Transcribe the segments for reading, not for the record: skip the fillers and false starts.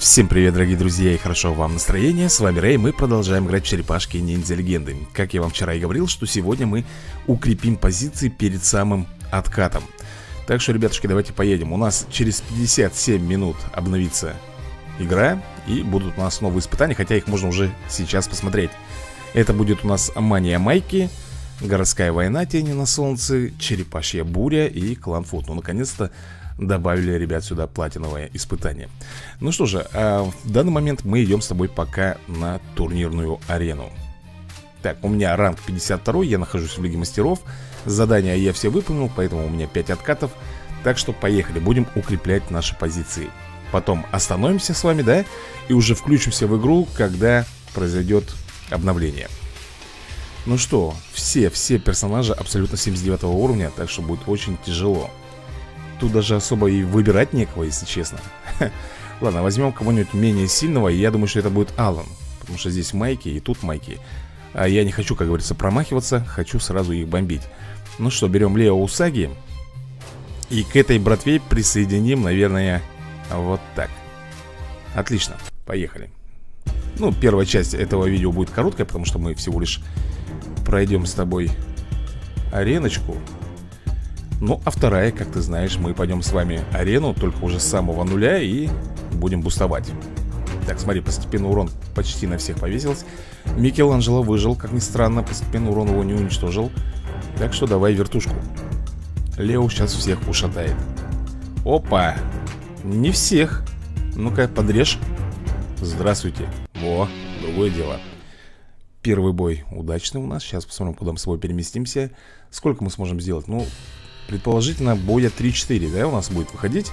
Всем привет, дорогие друзья, и хорошо вам настроение. С вами Рэй, мы продолжаем играть в черепашки ниндзя легенды. Как я вам вчера и говорил, что сегодня мы укрепим позиции перед самым откатом. Так что, ребятушки, давайте поедем. У нас через 57 минут обновится игра, и будут у нас новые испытания, хотя их можно уже сейчас посмотреть. Это будет у нас Мания Майки, Городская война, Тени на солнце, Черепашья буря и Клан Фут. Ну, наконец-то добавили, ребят, сюда платиновое испытание. Ну что же, в данный момент мы идем с тобой пока на турнирную арену. Так, у меня ранг 52, я нахожусь в Лиге Мастеров. Задания я все выполнил, поэтому у меня 5 откатов. Так что поехали, будем укреплять наши позиции. Потом остановимся с вами, да, и уже включимся в игру, когда произойдет обновление. Ну что, все персонажи абсолютно 79 уровня, так что будет очень тяжело. Тут даже особо и выбирать некого, если честно. Ладно, возьмем кого-нибудь менее сильного. И я думаю, что это будет Алан, потому что здесь майки и тут майки. А я не хочу, как говорится, промахиваться. Хочу сразу их бомбить. Ну что, берем Лео Усаги. И к этой братве присоединим, наверное, вот так. Отлично, поехали. Ну, первая часть этого видео будет короткая, потому что мы всего лишь пройдем с тобой ареночку. Ну, а вторая, как ты знаешь, мы пойдем с вами арену, только уже с самого нуля, и будем бустовать. Так, смотри, постепенно урон почти на всех повесился. Микеланджело выжил, как ни странно, постепенно урон его не уничтожил. Так что давай вертушку. Лео сейчас всех ушатает. Опа! Не всех. Ну-ка, подрежь. Здравствуйте. Во, другое дело. Первый бой удачный у нас. Сейчас посмотрим, куда мы с собой переместимся. Сколько мы сможем сделать? Ну, предположительно, боя 3-4, да, у нас будет выходить.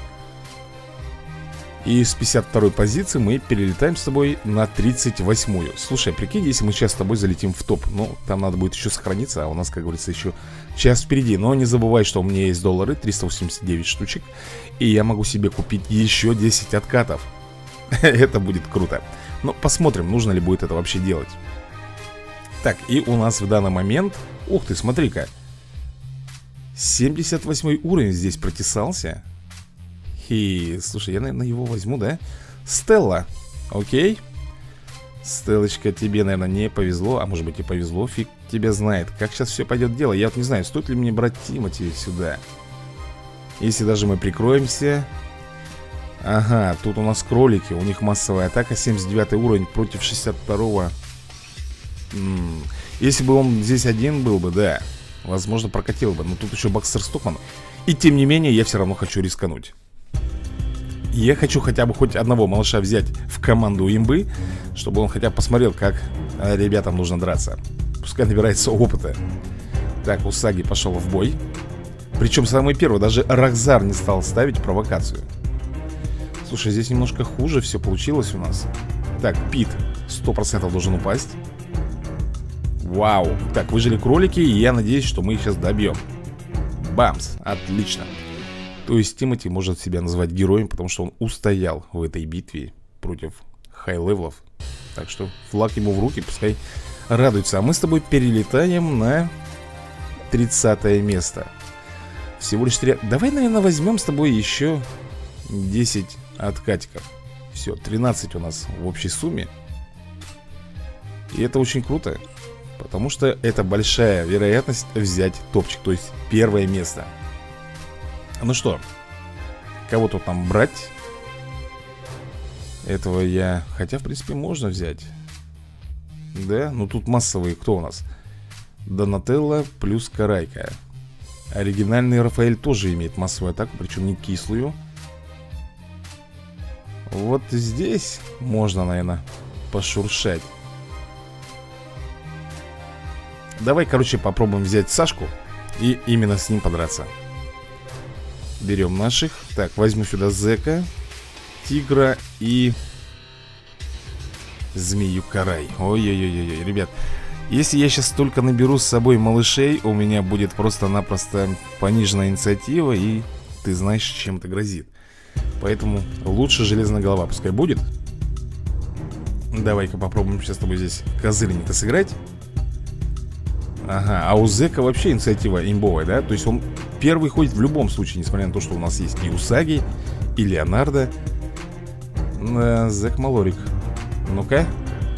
И с 52-й позиции мы перелетаем с тобой на 38-ю. Слушай, прикинь, если мы сейчас с тобой залетим в топ. Ну, там надо будет еще сохраниться, а у нас, как говорится, еще час впереди. Но не забывай, что у меня есть доллары, 389 штучек. И я могу себе купить еще 10 откатов. Это будет круто. Но посмотрим, нужно ли будет это вообще делать. Так, и у нас в данный момент... Ух ты, смотри-ка, 78 уровень здесь протесался. И, слушай, я, наверное, его возьму, да? Стелла, окей. Стеллочка, тебе, наверное, не повезло. А может быть и повезло, фиг тебя знает. Как сейчас все пойдет дело, я вот не знаю, стоит ли мне брать Тимати сюда. Если даже мы прикроемся. Ага, тут у нас кролики, у них массовая атака, 79 уровень против 62-го. Если бы он здесь один был бы, да, возможно, прокатил бы. Но тут еще Боксер Стокман. И тем не менее, я все равно хочу рискануть. Я хочу хотя бы хоть одного малыша взять в команду имбы, чтобы он хотя бы посмотрел, как ребятам нужно драться. Пускай набирается опыта. Так, Усаги пошел в бой. Причем самый первый, даже Рахзар не стал ставить провокацию. Слушай, здесь немножко хуже все получилось у нас. Так, Пит 100% должен упасть. Вау. Так, выжили кролики, и я надеюсь, что мы их сейчас добьем. Бамс, отлично. То есть Тимати может себя называть героем, потому что он устоял в этой битве против хай-левелов. Так что флаг ему в руки, пускай радуется. А мы с тобой перелетаем на 30 место. Всего лишь 3. Давай, наверное, возьмем с тобой еще 10 откатиков. Все, 13 у нас в общей сумме. И это очень круто, потому что это большая вероятность взять топчик, то есть первое место. Ну что, кого тут нам брать? Этого я... Хотя, в принципе, можно взять. Да, ну тут массовые кто у нас? Донателло плюс Карайка. Оригинальный Рафаэль тоже имеет массовую атаку, причем не кислую. Вот здесь можно, наверное, пошуршать. Давай, короче, попробуем взять Сашку и именно с ним подраться. Берем наших. Так, возьму сюда Зека, Тигра и Змею Карай. Ой-ой-ой-ой, ребят, если я сейчас только наберу с собой малышей, у меня будет просто-напросто пониженная инициатива, и ты знаешь, чем это грозит. Поэтому лучше железная голова пускай будет. Давай-ка попробуем сейчас с тобой здесь козырненько сыграть. Ага, а у Зека вообще инициатива имбовая, да? То есть он первый ходит в любом случае, несмотря на то, что у нас есть и Усаги, и Леонардо. Зэк Малорик. Ну-ка.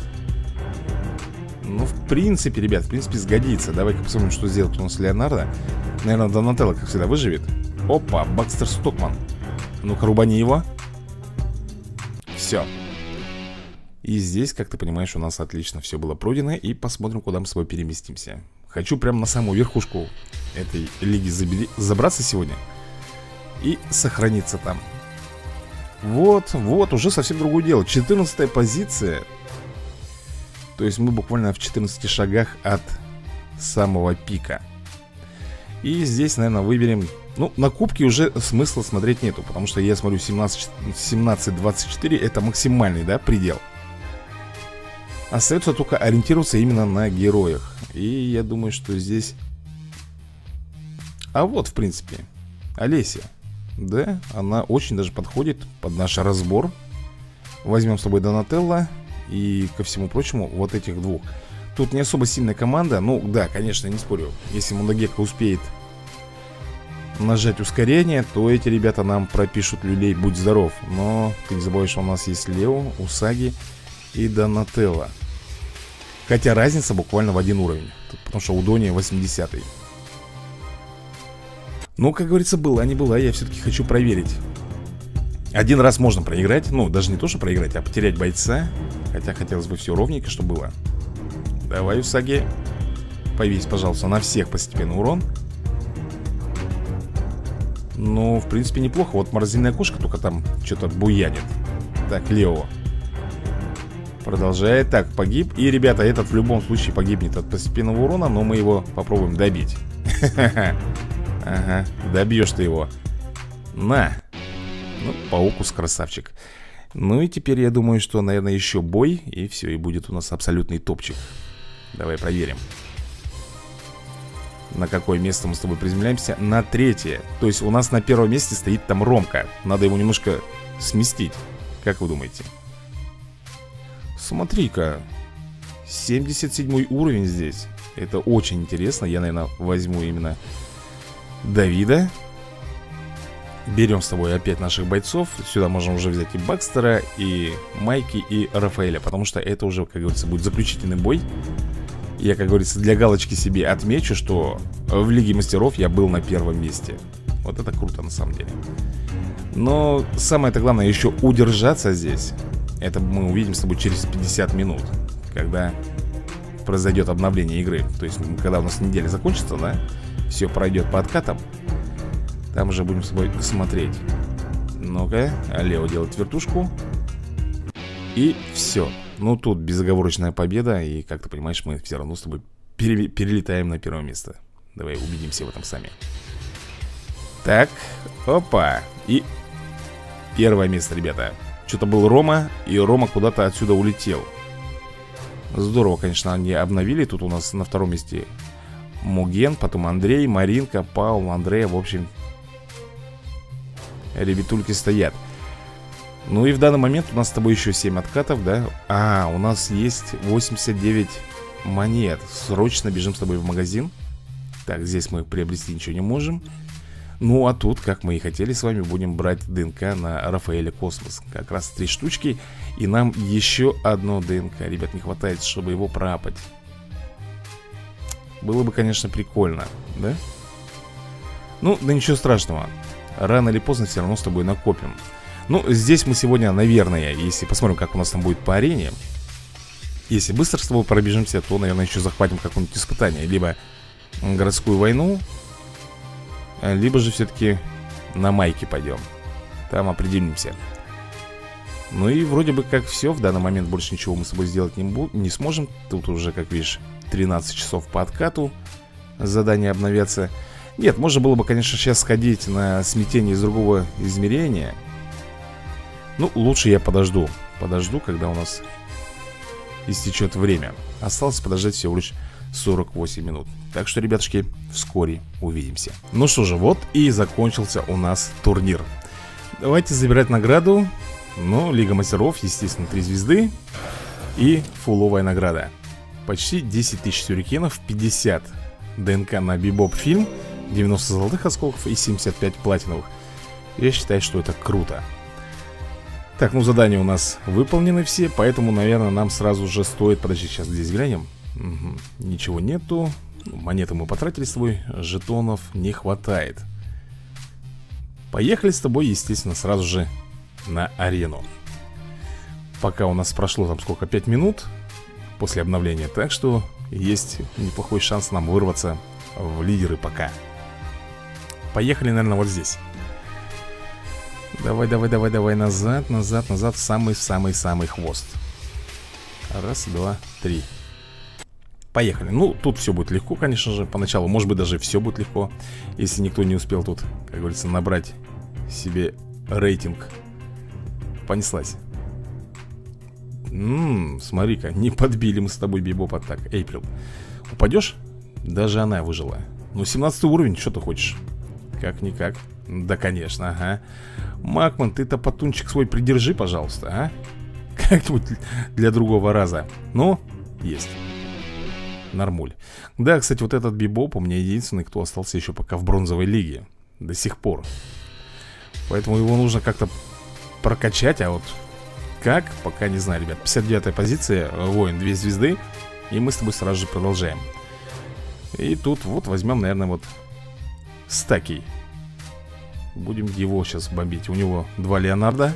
Ну, в принципе, ребят, в принципе, сгодится. Давай-ка посмотрим, что сделает у нас Леонардо. Наверное, Донателло, как всегда, выживет. Опа, Бакстер Стокман. Ну-ка, рубани его. Все. И здесь, как ты понимаешь, у нас отлично все было пройдено. И посмотрим, куда мы с собой переместимся. Хочу прямо на самую верхушку этой лиги забраться сегодня и сохраниться там. Вот, уже совсем другое дело. 14-я позиция. То есть мы буквально в 14 шагах от самого пика. И здесь, наверное, выберем... Ну, на кубки уже смысла смотреть нету, потому что я смотрю 17-24 это максимальный, да, предел. Остается только ориентироваться именно на героях. И я думаю, что здесь... А вот, в принципе, Олеся. Да, она очень даже подходит под наш разбор. Возьмем с собой Донателло. И, ко всему прочему, вот этих двух. Тут не особо сильная команда. Ну, да, конечно, не спорю. Если Мундагека успеет нажать ускорение, то эти ребята нам пропишут люлей, будь здоров. Но ты не забываешь, что у нас есть Лео, Усаги и Донателло. Хотя разница буквально в один уровень. Потому что у Дони 80-й. Ну, как говорится, была не была. Я все-таки хочу проверить. Один раз можно проиграть. Ну, даже не то, что проиграть, а потерять бойца. Хотя хотелось бы все ровненько, чтобы было. Давай, Усаги. Повесь, пожалуйста, на всех постепенно урон. Ну, в принципе, неплохо. Вот морозильная кошка только там что-то буянит. Так, Лео продолжает. Так, погиб. И, ребята, этот в любом случае погибнет от постепенного урона. Но мы его попробуем добить. Ага, добьешь ты его. На. Ну, паукус красавчик. Ну и теперь я думаю, что, наверное, еще бой. И все, и будет у нас абсолютный топчик. Давай проверим. На какое место мы с тобой приземляемся? На 3-е. То есть у нас на 1-м месте стоит там Ромка. Надо его немножко сместить. Как вы думаете? Смотри-ка, 77 уровень здесь. Это очень интересно. Я, наверное, возьму именно Давида. Берем с тобой опять наших бойцов. Сюда можем уже взять и Бакстера, и Майки, и Рафаэля. Потому что это уже, как говорится, будет заключительный бой. Я, как говорится, для галочки себе отмечу, что в Лиге Мастеров я был на 1-м месте. Вот это круто на самом деле. Но самое-то главное еще удержаться здесь. Это мы увидим с тобой через 50 минут, когда произойдет обновление игры. То есть, когда у нас неделя закончится, да, все пройдет по откатам. Там уже будем с тобой смотреть. Ну-ка, Лео делает вертушку. И все. Ну, тут безоговорочная победа. И, как ты понимаешь, мы все равно с тобой перелетаем на 1-е место. Давай убедимся в этом сами. Так, опа. И 1-е место, ребята. Что-то был Рома, и Рома куда-то отсюда улетел. Здорово, конечно, они обновили. Тут у нас на 2-м месте Муген, потом Андрей, Маринка, Паул, Андрея. В общем, ребятульки стоят. Ну и в данный момент у нас с тобой еще 7 откатов, да? А, у нас есть 89 монет. Срочно бежим с тобой в магазин. Так, здесь мы приобрести ничего не можем. Ну а тут, как мы и хотели с вами, будем брать ДНК на Рафаэля Космос. Как раз 3 штучки. И нам еще одно ДНК, ребят, не хватает, чтобы его проапать. Было бы, конечно, прикольно, да? Ну, да ничего страшного. Рано или поздно все равно с тобой накопим. Ну, здесь мы сегодня, наверное, если посмотрим, как у нас там будет по арене. Если быстро с тобой пробежимся, то, наверное, еще захватим какое-нибудь испытание. Либо городскую войну, либо же все-таки на майке пойдем. Там определимся. Ну и вроде бы как все. В данный момент больше ничего мы с тобой сделать не сможем. Тут уже, как видишь, 13 часов по откату. Задания обновятся. Нет, можно было бы, конечно, сейчас сходить на смятение из другого измерения. Ну, лучше я подожду. Подожду, когда у нас истечет время. Осталось подождать всего лишь 48 минут. Так что, ребятушки, вскоре увидимся. Ну что же, вот и закончился у нас турнир. Давайте забирать награду. Ну, Лига Мастеров, естественно, 3 звезды. И фуловая награда. Почти 10 тысяч сюрикенов, 50 ДНК на Бибоп фильм, 90 золотых осколков и 75 платиновых. Я считаю, что это круто. Так, ну задания у нас выполнены все, поэтому, наверное, нам сразу же стоит... Подожди, сейчас здесь глянем. Угу. Ничего нету. Монеты мы потратили с тобой, жетонов не хватает. Поехали с тобой, естественно, сразу же на арену. Пока у нас прошло там сколько, 5 минут после обновления. Так что есть неплохой шанс нам вырваться в лидеры пока. Поехали, наверное, вот здесь. Давай, давай, давай, давай, назад, назад, назад, в самый-самый-самый хвост. Раз, два, три. Поехали. Ну, тут все будет легко, конечно же. Поначалу, может быть, даже все будет легко, если никто не успел тут, как говорится, набрать себе рейтинг. Понеслась. Смотри-ка, не подбили мы с тобой Бибопа. Так, Эйприл, упадешь? Даже она выжила. Ну, 17 уровень, что ты хочешь? Как-никак. Да, конечно, ага. Макман, ты-то потунчик свой придержи, пожалуйста, а? Как-нибудь для другого раза. Ну, есть. Нормуль. Да, кстати, вот этот Бибоп у меня единственный, кто остался еще пока в бронзовой лиге. До сих пор. Поэтому его нужно как-то прокачать, а вот как, пока не знаю, ребят. 59-я позиция, воин 2 звезды. И мы с тобой сразу же продолжаем. И тут вот возьмем, наверное, вот Стаки. Будем его сейчас бомбить. У него 2 Леонардо.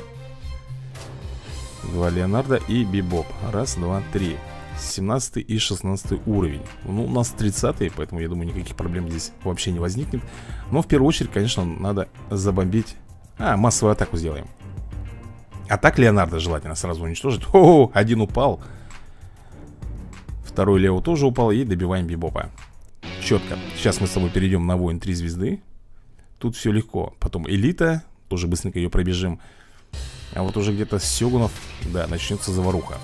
2 Леонардо и Бибоп. Раз, два, три. 17 и 16 уровень. Ну, у нас 30-й, поэтому, я думаю, никаких проблем здесь вообще не возникнет. Но в первую очередь, конечно, надо забомбить. Массовую атаку сделаем. А так Леонардо желательно сразу уничтожить. О, один упал. Второй Лео тоже упал. И добиваем Бибопа. Четко. Сейчас мы с тобой перейдем на воин 3 звезды. Тут все легко. Потом элита. Тоже быстренько ее пробежим. А вот уже где-то с сёгунов, да, начнется заваруха.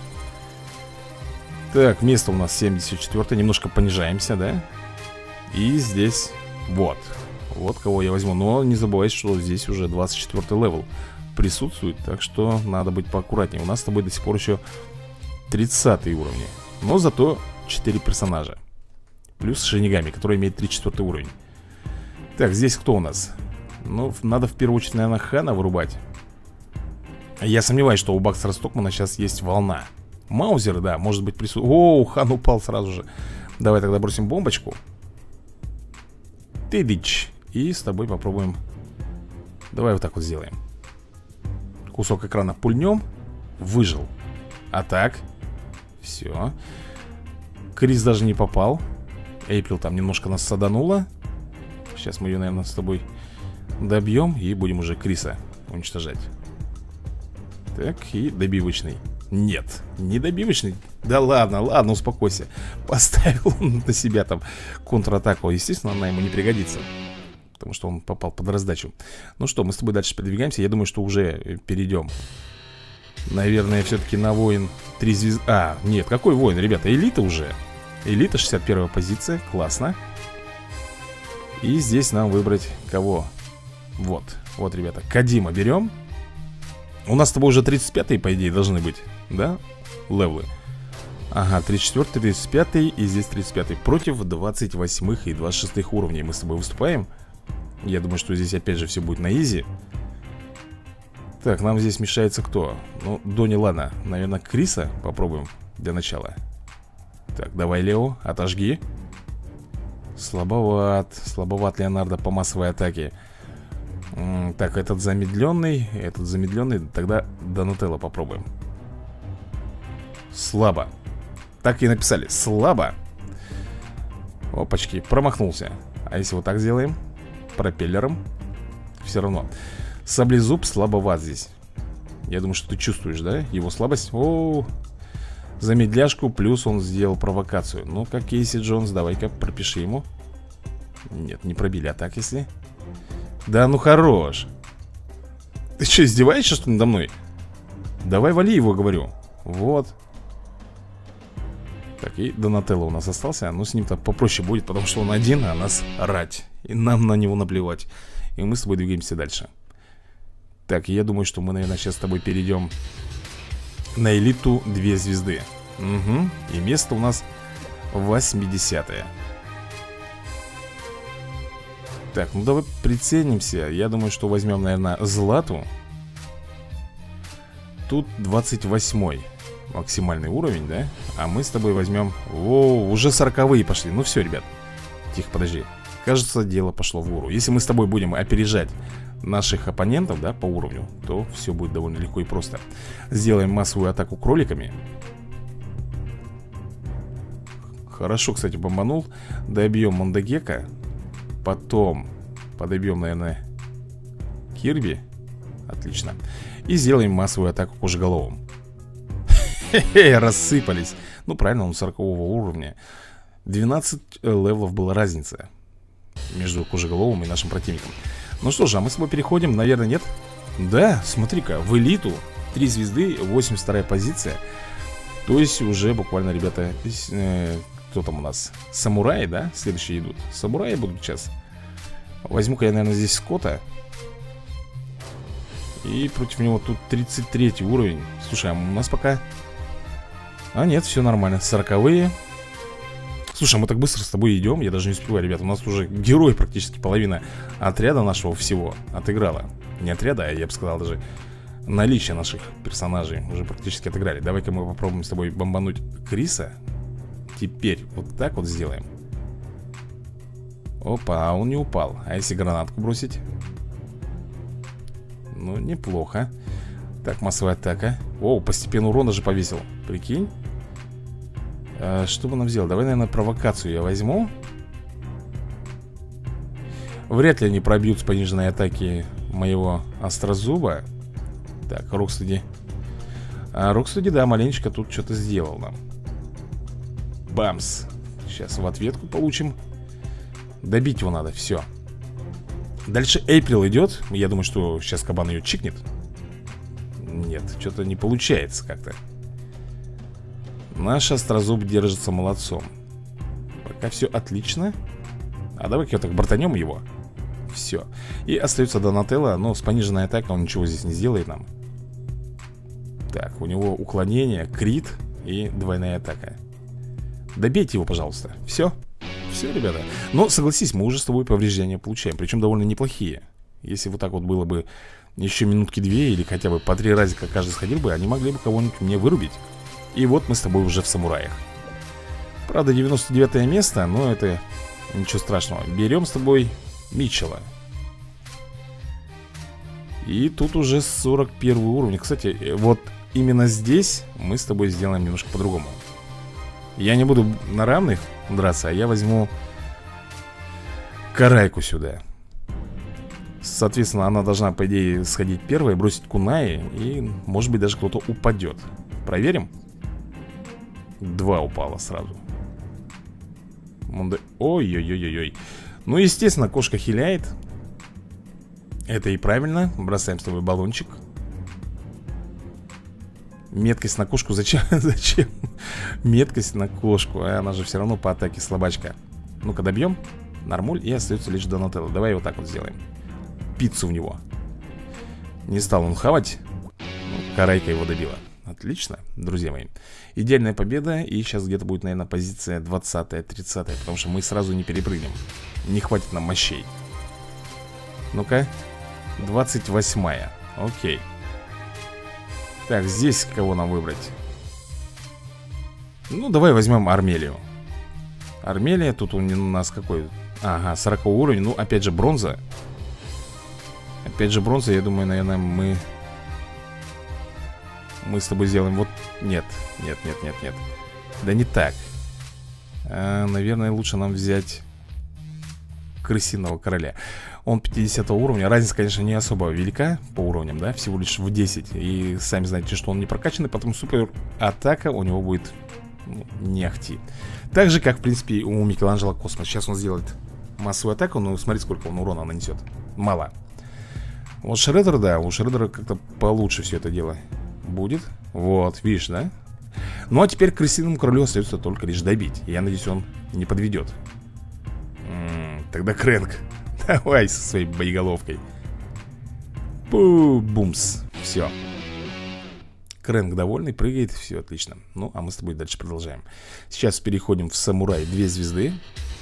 Так, место у нас 74. Немножко понижаемся, да? И здесь вот. Вот кого я возьму. Но не забывайте, что здесь уже 24 левел присутствует. Так что надо быть поаккуратнее. У нас с тобой до сих пор еще 30 уровни. Но зато 4 персонажа. Плюс Шинигами, который имеет 34 уровень. Так, здесь кто у нас? Ну, надо в первую очередь, наверное, Хана вырубать. Я сомневаюсь, что у Бакстера Стокмана сейчас есть волна. Маузер, да, может быть присутствует. Оу, Хан упал сразу же. Давай тогда бросим бомбочку. Тыдыч. И с тобой попробуем. Давай вот так вот сделаем. Кусок экрана пульнем. Выжил. А так. Все. Крис даже не попал. Эйприл там немножко нас саданула. Сейчас мы ее, наверное, с тобой добьем. И будем уже Криса уничтожать. Так, и добивочный. Нет, не добивочный. Да ладно, ладно, успокойся. Поставил он на себя там контратаку. Естественно, она ему не пригодится, потому что он попал под раздачу. Ну что, мы с тобой дальше продвигаемся. Я думаю, что уже перейдем, наверное, все-таки на воин 3 звезды. Нет, какой воин, ребята, элита уже. Элита, 61 позиция, классно. И здесь нам выбрать кого? Вот, вот, ребята, Кадима берем. У нас с тобой уже 35-е, по идее, должны быть, да, левлы. Ага, 34-й, 35-й и здесь 35-й. Против 28-х и 26-х уровней мы с тобой выступаем. Я думаю, что здесь опять же все будет на изи. Так, нам здесь мешается кто? Ну, Дони, ладно, наверное, Криса попробуем для начала. Так, давай, Лео, отожги. Слабоват Леонардо по массовой атаке. Так, этот замедленный. Тогда Донателло попробуем. Слабо. Так и написали, слабо. Опачки, промахнулся. А если вот так сделаем? Пропеллером. Все равно. Саблезуб слабоват здесь. Я думаю, что ты чувствуешь, да? Его слабость. Замедляшку, плюс он сделал провокацию. Ну, как Кейси Джонс, давай-ка пропиши ему. Нет, не пробили, а так если... Да ну хорош. Ты что, издеваешься, что ли, надо мной? Давай вали его, говорю. Вот. Так, и Донателло у нас остался. Ну, с ним-то попроще будет, потому что он один, а нас рать. И нам на него наплевать. И мы с тобой двигаемся дальше. Так, я думаю, что мы, наверное, сейчас с тобой перейдем на элиту 2 звезды. Угу. И место у нас 80-е. Так, ну давай приценимся. Я думаю, что возьмем, наверное, Злату. тут 28 максимальный уровень, да? А мы с тобой возьмем... О, уже 40-е пошли. Ну все, ребят. Тихо, подожди. Кажется, дело пошло в гору. Если мы с тобой будем опережать наших оппонентов, да, по уровню, то все будет довольно легко и просто. Сделаем массовую атаку кроликами. Хорошо, кстати, бомбанул. Добьем Мондагека. Потом подобьем, наверное, Кирби. Отлично. И сделаем массовую атаку кожеголовым. Хе-хе, рассыпались. Ну, правильно, он 40-го уровня. 12 левелов была разница между кожеголовым и нашим противником. Ну что же, а мы с тобой переходим, наверное, нет? Да, смотри-ка, в элиту 3 звезды, 82-я позиция. То есть уже буквально, ребята, кто там у нас? Самураи, да? Следующие идут. Самураи будут сейчас. Возьму-ка я, наверное, здесь Скотта. И против него тут 33 уровень. Слушай, а у нас пока... А нет, все нормально, 40-е. Слушай, а мы так быстро с тобой идем. Я даже не успеваю, ребята. У нас уже герой практически половина отряда нашего всего отыграла. Не отряда, а я бы сказал даже наличие наших персонажей уже практически отыграли. Давай-ка мы попробуем с тобой бомбануть Криса. Теперь вот так вот сделаем. Опа, а он не упал. А если гранатку бросить? Ну, неплохо. Так, массовая атака. О, постепенно урон даже повесил. Прикинь. Что бы нам сделать? Давай, наверное, провокацию я возьму. Вряд ли они пробьют с пониженной атаки моего острозуба. Так, Рокстеди. Рокстеди, да, маленечко тут что-то сделал нам. Бамс. Сейчас в ответку получим. Добить его надо, все. Дальше Эйприл идет. Я думаю, что сейчас кабан ее чикнет. Нет, что-то не получается как-то. Наш острозуб держится молодцом. Пока все отлично. А давай-ка так бортанем его. Все. И остается Донателло, но с пониженной атакой он ничего здесь не сделает нам. Так, у него уклонение, крит и двойная атака. Добейте его, пожалуйста. Все. Все, ребята. Но согласись, мы уже с тобой повреждения получаем. Причем довольно неплохие. Если вот так вот было бы еще минутки 2 или хотя бы по 3 разика каждый сходил бы, они могли бы кого-нибудь мне вырубить. И вот мы с тобой уже в самураях. Правда, 99-е место, но это ничего страшного. Берем с тобой Митчелла. И тут уже 41 уровень. Кстати, вот именно здесь мы с тобой сделаем немножко по-другому. Я не буду на равных драться, а я возьму Карайку сюда. Соответственно, она должна, по идее, сходить первой, бросить кунаи. И, может быть, даже кто-то упадет. Проверим. 2 упало сразу. Ой-ой-ой-ой-ой. Ну, естественно, кошка хиляет. Это и правильно. Бросаем с тобой баллончик. Меткость на кошку зачем? Зачем? Меткость на кошку. А она же все равно по атаке слабачка. Ну-ка, добьем. Нормуль. И остается лишь Донателло. Давай вот так вот сделаем. Пиццу в него. Не стал он хавать. Ну, Карайка его добила. Отлично, друзья мои. Идеальная победа. И сейчас где-то будет, наверное, позиция 20-я, 30-я. Потому что мы сразу не перепрыгнем. Не хватит нам мощей. Ну-ка. 28-я. Окей. Так, здесь кого нам выбрать? Ну, давай возьмем Армелию. Армелия, тут у нас какой? Ага, 40 уровень. Ну, опять же, бронза. Опять же, бронза, я думаю, наверное, мы с тобой сделаем вот... Нет, нет, нет, нет, нет. Да не так. Наверное, лучше нам взять крысиного короля. Он 50 уровня. Разница, конечно, не особо велика по уровням, да? Всего лишь в 10. И сами знаете, что он не прокачанный, потом супер атака у него будет, ну, не ахти. Так же, как, в принципе, у Микеланджело Космос. Сейчас он сделает массовую атаку, но смотри, сколько он урона нанесет. Мало. Вот Шреддер, да, у Шреддера как-то получше все это дело будет. Вот, видишь, да? Ну, а теперь крысиному королю остается только лишь добить. Я надеюсь, он не подведет. Тогда Крэнк. Давай со своей боеголовкой. Бумс. Все. Крэнк довольный, прыгает, все отлично. Ну, а мы с тобой дальше продолжаем. Сейчас переходим в самурай 2 звезды.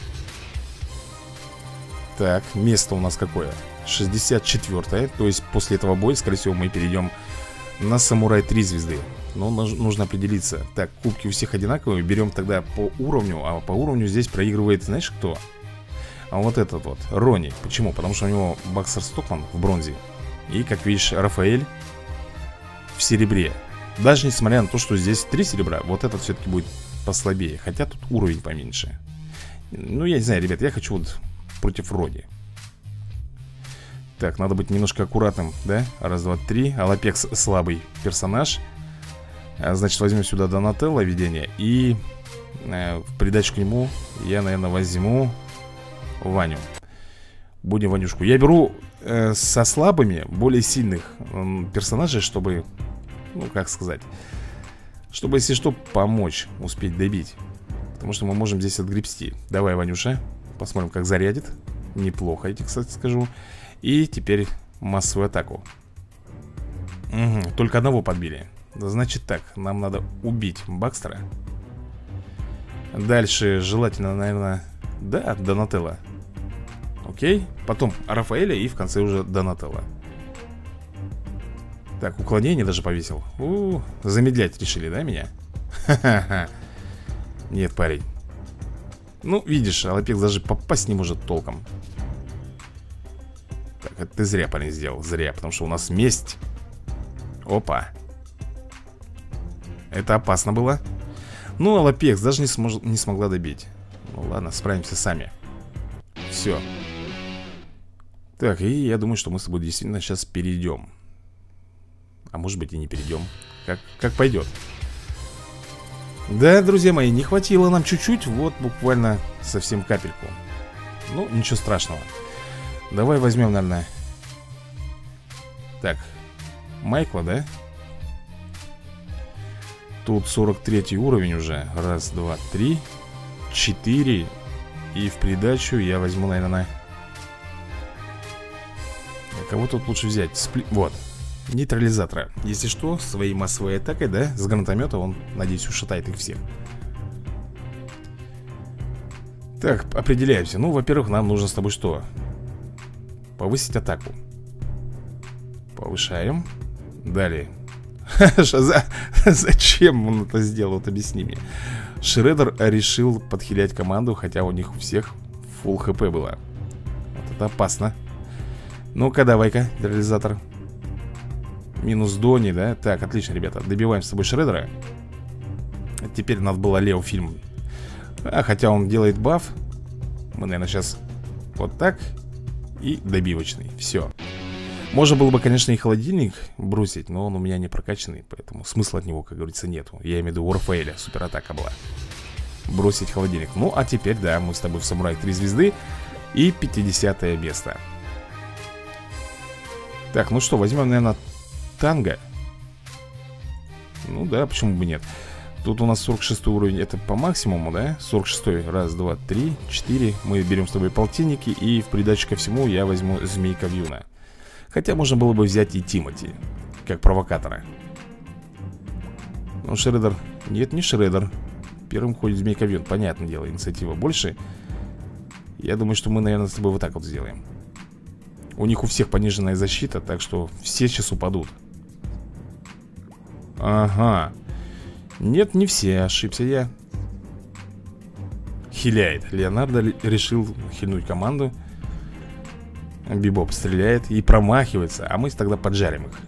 Так, место у нас какое? 64-е. То есть после этого боя, скорее всего, мы перейдем на самурай 3 звезды. Но нужно определиться. Так, кубки у всех одинаковые. Берем тогда по уровню. А по уровню здесь проигрывает, знаешь кто? А вот этот вот, Ронни. Почему? Потому что у него Боксер Стокман в бронзе. И, как видишь, Рафаэль в серебре. Даже несмотря на то, что здесь 3 серебра, вот этот все-таки будет послабее. Хотя тут уровень поменьше. Ну, я не знаю, ребят, я хочу вот против Ронни. Так, надо быть немножко аккуратным, да? Раз, два, три. Алапекс слабый персонаж. Значит, возьмем сюда Донателло видение. И в придачу к нему я, наверное, возьму Ваню. Будем Ванюшку. Я беру со слабыми, более сильных персонажей, чтобы, ну, как сказать, чтобы, если что, помочь, успеть добить. Потому что мы можем здесь отгребсти. Давай, Ванюша, посмотрим, как зарядит. Неплохо, я тебе, кстати, скажу. И теперь массовую атаку. Угу, только одного подбили. Значит так, нам надо убить Бакстера. Дальше желательно, наверное, да, Донателло. Окей, потом Рафаэля и в конце уже Донателло. Так, уклонение даже повесил. Замедлять решили, да, меня? Ха-ха-ха. Нет, парень. Ну, видишь, Алапекс даже попасть не может толком. Так, это ты зря, парень, сделал. Зря, потому что у нас месть. Опа. Это опасно было. Ну, Алапекс даже не смогла добить. Ну, ладно, справимся сами. Все. Так, и я думаю, что мы с тобой действительно сейчас перейдем. А может быть и не перейдем. Как пойдет. Да, друзья мои, не хватило нам чуть-чуть. Вот буквально совсем капельку. Ну, ничего страшного. Давай возьмем, наверное. Так, Майкла, да? Тут 43 уровень уже. Раз, два, три, 4. И в придачу я возьму, наверное, кого тут лучше взять? Вот, нейтрализатора. Если что, своей массовой атакой, да, с гранатомета он, надеюсь, ушатает их всех. Так, определяемся. Ну, во-первых, нам нужно с тобой что? Повысить атаку. Повышаем. Далее. Зачем он это сделал? Вот объясни мне. Шреддер решил подхилять команду, хотя у них у всех фулл хп было. Вот это опасно. Ну-ка, давай-ка, реализатор. Минус Дони, да? Так, отлично, ребята. Добиваем с тобой Шреддера. Теперь надо было Лео фильм. Хотя он делает баф. Мы, наверное, сейчас вот так. И добивочный, все. Можно было бы, конечно, и холодильник бросить, но он у меня не прокачанный, поэтому смысла от него, как говорится, нету. Я имею в виду у Рафаэля, суператака была. Бросить холодильник. Ну, а теперь, да, мы с тобой в Самурай 3 звезды. И 50-е место. Так, ну что, возьмем, наверное, Танго. Ну да, почему бы нет. Тут у нас 46 уровень, это по максимуму, да? 46, раз, два, три, 4. Мы берем с тобой полтинники. И в придачу ко всему я возьму Змейка Вьюна. Хотя можно было бы взять и Тимоти, как провокатора. Ну, Шреддер. Нет, не Шреддер. Первым ходит Змейка Вьюн. Понятное дело, инициатива больше. Я думаю, что мы, наверное, с тобой вот так вот сделаем. У них у всех пониженная защита, так что все сейчас упадут. Ага. Нет, не все, ошибся я. Хиляет. Леонардо решил хильнуть команду. Бибоп стреляет и промахивается, а мы тогда поджарим их.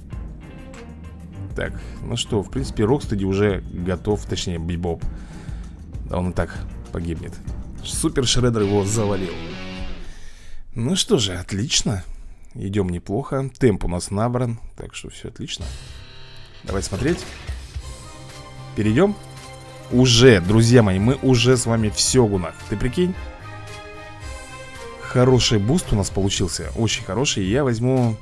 Так, ну что, в принципе, Рокстеди уже готов, точнее, Бибоп. Да он и так погибнет. Супер Шреддер его завалил. Ну что же, отлично. Идем неплохо. Темп у нас набран, так что все отлично. Давай смотреть. Перейдем. Уже, друзья мои, мы уже с вами в Сёгунах. Ты прикинь? Хороший буст у нас получился. Очень хороший. Я возьму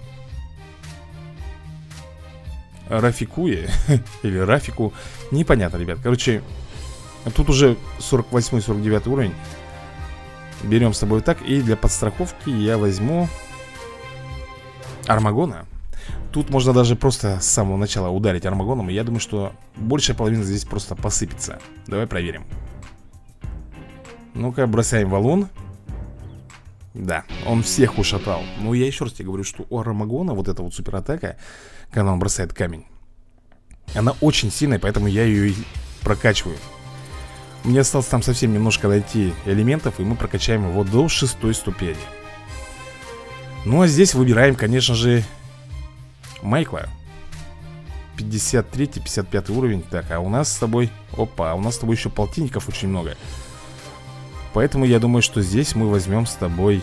Рафикуе. Или Рафику. Непонятно, ребят. Короче, тут уже 48-49 уровень. Берем с собой так. И для подстраховки я возьму Армагона. Тут можно даже просто с самого начала ударить Армагоном. И я думаю, что большая половина здесь просто посыпется. Давай проверим. Ну-ка, бросаем валун. Да, он всех ушатал. Но я еще раз тебе говорю, что у Арамагона вот эта вот суператака, когда он бросает камень, она очень сильная, поэтому я ее и прокачиваю. Мне осталось там совсем немножко дойти элементов, и мы прокачаем его до 6-й ступени. Ну а здесь выбираем, конечно же, Майкла. 53-й, 55 уровень. Так, а у нас с тобой... Опа, у нас с тобой еще полтинников очень много. Поэтому я думаю, что здесь мы возьмем с тобой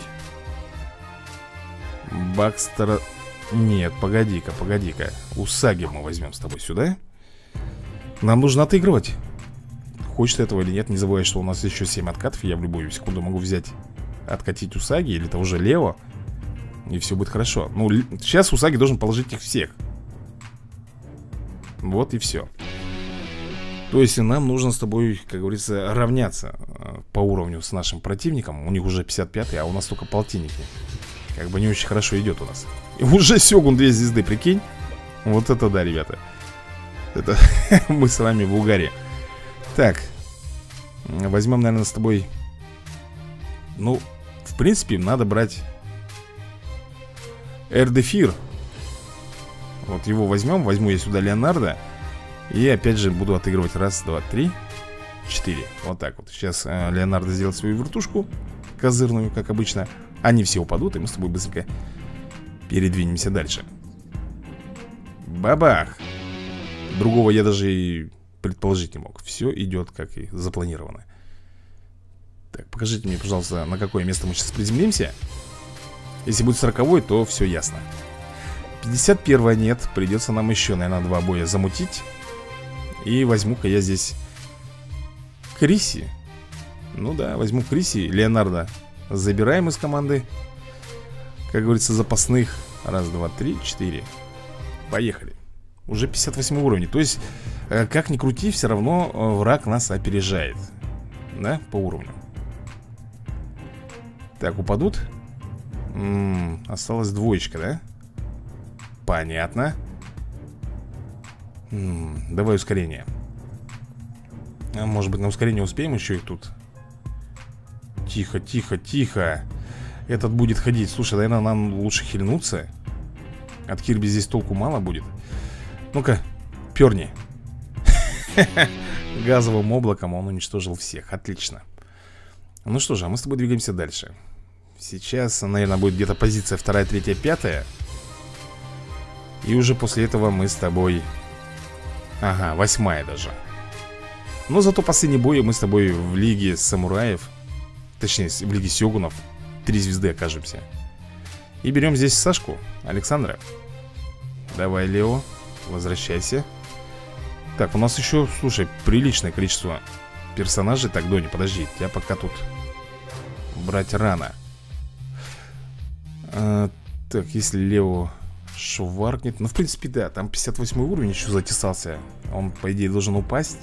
Бакстера. Нет, погоди-ка. Усаги мы возьмем с тобой сюда. Нам нужно отыгрывать. Хочешь ты этого или нет, не забывай, что у нас еще 7 откатов. Я в любую секунду могу взять, откатить Усаги или того же Лео, и все будет хорошо. Ну, сейчас Усаги должен положить их всех. Вот и все. То есть нам нужно с тобой, как говорится, равняться по уровню с нашим противником. У них уже 55-й, а у нас только полтинники. Как бы не очень хорошо идет у нас. И уже Сёгун 2 звезды, прикинь. Вот это да, ребята. Это мы с вами в угаре. Так, возьмем, наверное, с тобой. Ну, в принципе, надо брать Эрдефир. Вот его возьмем. Возьму я сюда Леонардо. И опять же буду отыгрывать. Раз, два, три, 4. Вот так вот. Сейчас Леонардо сделает свою вертушку козырную, как обычно. Они все упадут, и мы с тобой быстренько передвинемся дальше. Бабах. Другого я даже и предположить не мог. Все идет как и запланировано. Так, покажите мне, пожалуйста, на какое место мы сейчас приземлимся. Если будет 40-й, то все ясно. 51-й нет. Придется нам еще, наверное, 2 боя замутить. И возьму-ка я здесь Криси. Ну да, возьму Криси. Леонардо забираем из команды, как говорится, запасных. Раз, два, три, 4. Поехали. Уже 58 уровень. То есть, как ни крути, все равно враг нас опережает. Да, по уровню. Так, упадут. Осталась двоечка, да? Понятно. Давай ускорение. Может быть, на ускорение успеем еще их тут. Тихо, тихо, тихо. Этот будет ходить. Слушай, наверное, нам лучше хильнуться. От Кирби здесь толку мало будет. Ну-ка, перни. Газовым облаком он уничтожил всех. Отлично. Ну что же, а мы с тобой двигаемся дальше. Сейчас, наверное, будет где-то позиция 2, 3, 5. И уже после этого мы с тобой... Ага, 8 даже. Но зато последний бой мы с тобой в Лиге Самураев, точнее, в Лиге Сёгунов, 3 звезды окажемся. И берем здесь Сашку, Александра. Давай, Лео, возвращайся. Так, у нас еще, слушай, приличное количество персонажей. Так, Дони, подожди, тебя пока тут брать рано. Так, если Лео шваркнет. Ну, в принципе, да, там 58 уровень еще затесался. Он, по идее, должен упасть.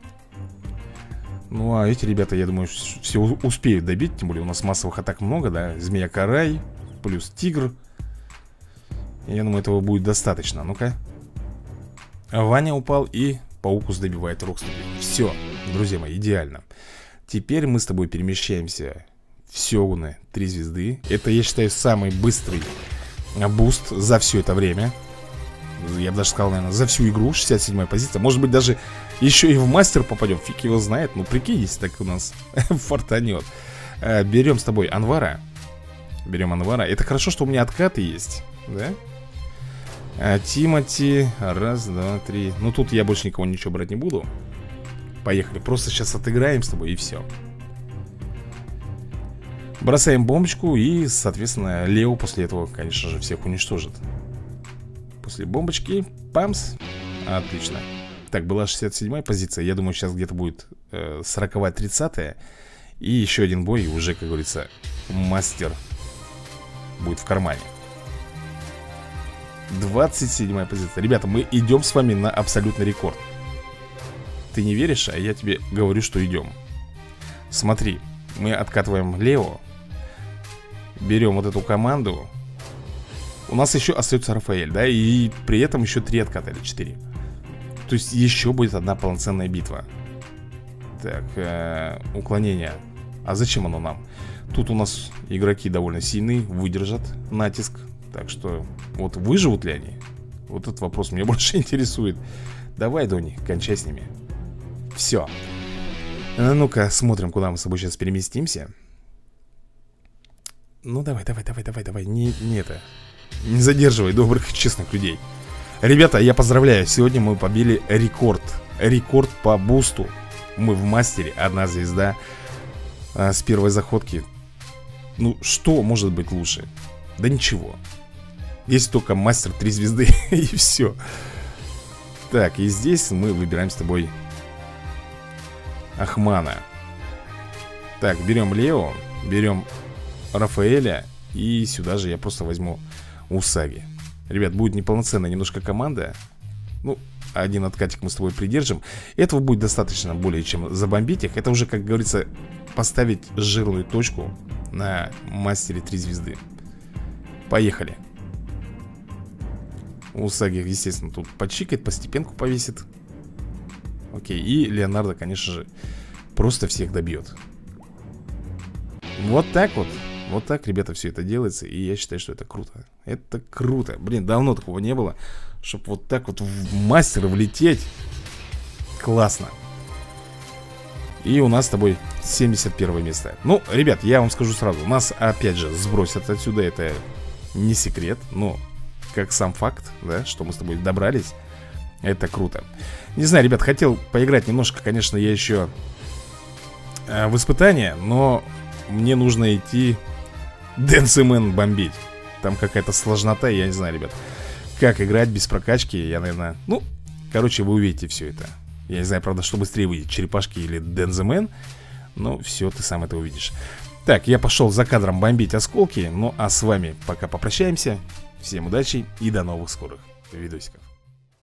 Ну, а эти ребята, я думаю, все успеют добить. Тем более у нас массовых атак много, да. Змея-карай, плюс тигр. Я думаю, этого будет достаточно. Ну-ка. Ваня упал, и Паукус добивает Рокстеди. Все, друзья мои, идеально. Теперь мы с тобой перемещаемся в Сёгуны 3 звезды. Это, я считаю, самый быстрый буст за все это время. Я бы даже сказал, наверное, за всю игру. 67-я позиция. Может быть, даже еще и в мастер попадем. Фиг его знает. Ну, прикинь, если так у нас фартанет. Берем с тобой Анвара. Берем Анвара. Это хорошо, что у меня откаты есть. Да? Тимати. Раз, два, три. Ну, тут я больше никого ничего брать не буду. Поехали. Просто сейчас отыграем с тобой, и все. Бросаем бомбочку, и, соответственно, Лео после этого, конечно же, всех уничтожит. После бомбочки, памс. Отлично. Так, была 67-я позиция. Я думаю, сейчас где-то будет 40-я, 30-я. И еще один бой, и уже, как говорится, мастер будет в кармане. 27-я позиция. Ребята, мы идем с вами на абсолютный рекорд. Ты не веришь, а я тебе говорю, что идем. Смотри, мы откатываем Лео. Берем вот эту команду. У нас еще остается Рафаэль, да? И при этом еще 3 отката или 4. То есть еще будет одна полноценная битва. Так, уклонение. А зачем оно нам? Тут у нас игроки довольно сильные, выдержат натиск. Так что, вот выживут ли они? Вот этот вопрос меня больше интересует. Давай, Дони, кончай с ними. Все. Ну-ка, смотрим, куда мы с собой сейчас переместимся. Ну, давай. Не это. Не задерживай добрых, честных людей. Ребята, я поздравляю. Сегодня мы побили рекорд. Рекорд по бусту. Мы в мастере, 1 звезда. С первой заходки. Ну, что может быть лучше? Да ничего. Есть только мастер 3 звезды. И все. Так, и здесь мы выбираем с тобой Ахмана. Так, берем Лео. Берем Рафаэля. И сюда же я просто возьму Усаги. Ребят, будет неполноценная немножко команда. Ну, один откатик мы с тобой придержим. Этого будет достаточно более чем забомбить их. Это уже, как говорится, поставить жирную точку на мастере 3 звезды. Поехали. Усаги, естественно, тут подчикает, постепенку повесит. Окей, и Леонардо, конечно же, просто всех добьет. Вот так вот. Вот так, ребята, все это делается. И я считаю, что это круто. Это круто. Блин, давно такого не было. Чтоб вот так вот в мастера влететь. Классно. И у нас с тобой 71 место. Ну, ребят, я вам скажу сразу. Нас опять же сбросят отсюда. Это не секрет. Но как сам факт, да, что мы с тобой добрались. Это круто. Не знаю, ребят, хотел поиграть немножко. Конечно, я еще в испытание. Но мне нужно идти Дэнсимен бомбить. Там какая-то сложнота, я не знаю, ребят, как играть без прокачки. Я, наверное, ну, короче, вы увидите все это. Я не знаю, правда, что быстрее выйдет, черепашки или Дэнсимен. Но все, ты сам это увидишь. Так, я пошел за кадром бомбить осколки. Ну, а с вами пока попрощаемся. Всем удачи и до новых скорых видосиков.